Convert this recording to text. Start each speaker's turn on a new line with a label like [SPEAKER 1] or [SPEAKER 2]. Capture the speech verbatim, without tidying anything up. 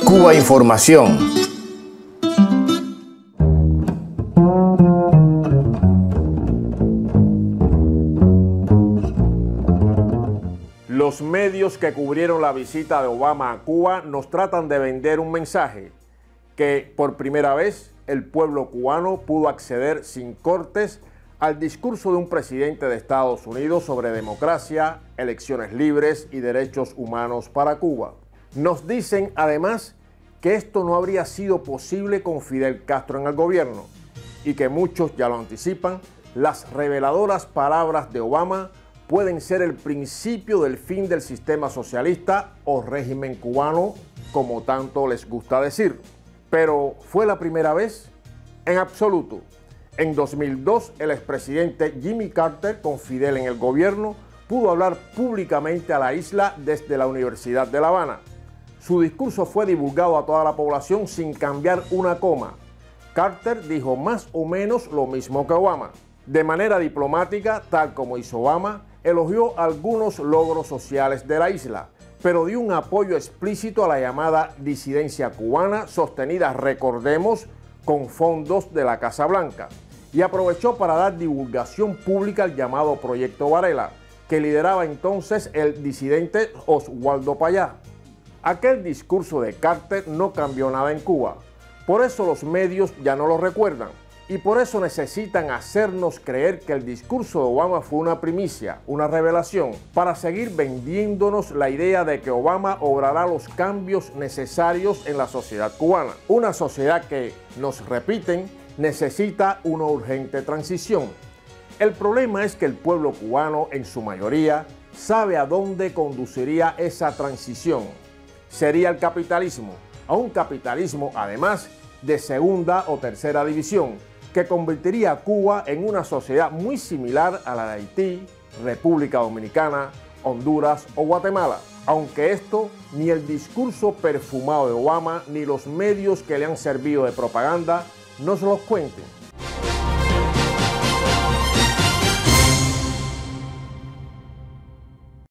[SPEAKER 1] Cuba Información.
[SPEAKER 2] Los medios que cubrieron la visita de Obama a Cuba nos tratan de vender un mensaje que por primera vez el pueblo cubano pudo acceder sin cortes al discurso de un presidente de Estados Unidos sobre democracia, elecciones libres y derechos humanos para Cuba. Nos dicen además que esto no habría sido posible con Fidel Castro en el gobierno y que muchos ya lo anticipan, las reveladoras palabras de Obama pueden ser el principio del fin del sistema socialista o régimen cubano, como tanto les gusta decir. Pero ¿fue la primera vez? En absoluto. En dos mil dos, el expresidente Jimmy Carter, con Fidel en el gobierno, pudo hablar públicamente a la isla desde la Universidad de La Habana. Su discurso fue divulgado a toda la población sin cambiar una coma. Carter dijo más o menos lo mismo que Obama. De manera diplomática, tal como hizo Obama, elogió algunos logros sociales de la isla, pero dio un apoyo explícito a la llamada disidencia cubana, sostenida, recordemos, con fondos de la Casa Blanca, y aprovechó para dar divulgación pública al llamado Proyecto Varela, que lideraba entonces el disidente Oswaldo Payá. Aquel discurso de Carter no cambió nada en Cuba, por eso los medios ya no lo recuerdan, y por eso necesitan hacernos creer que el discurso de Obama fue una primicia, una revelación, para seguir vendiéndonos la idea de que Obama obrará los cambios necesarios en la sociedad cubana. Una sociedad que, nos repiten, necesita una urgente transición. El problema es que el pueblo cubano, en su mayoría, sabe a dónde conduciría esa transición. Sería el capitalismo, a un capitalismo, además, de segunda o tercera división, que convertiría a Cuba en una sociedad muy similar a la de Haití, República Dominicana, Honduras o Guatemala, aunque esto ni el discurso perfumado de Obama ni los medios que le han servido de propaganda nos los cuenten.